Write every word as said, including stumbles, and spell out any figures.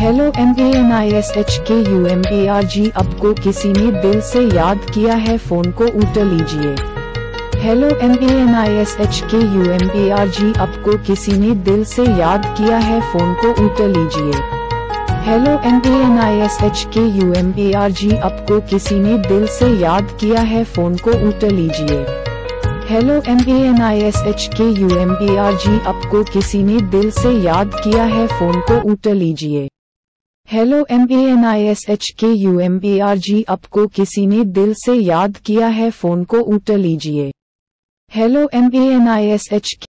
Hello M A N I S H K U M A R ji, आपको किसी ने दिल से याद किया है, फोन को उठा लीजिए। Hello M A N I S H K U M A R ji, आपको किसी ने दिल से याद किया है, फोन को उठा लीजिए। Hello M A N I S H K U M A R ji, आपको किसी ने दिल से याद किया है, फोन को उठा लीजिए। Hello M A N I S H K U M A R ji, आपको किसी ने दिल से याद किया है, फोन को उठा लीजिए। Hello M A N I S H K U M A R ji, आपको किसी ने दिल से याद किया है, फोन को उठा लीजिए। Hello M A N I S H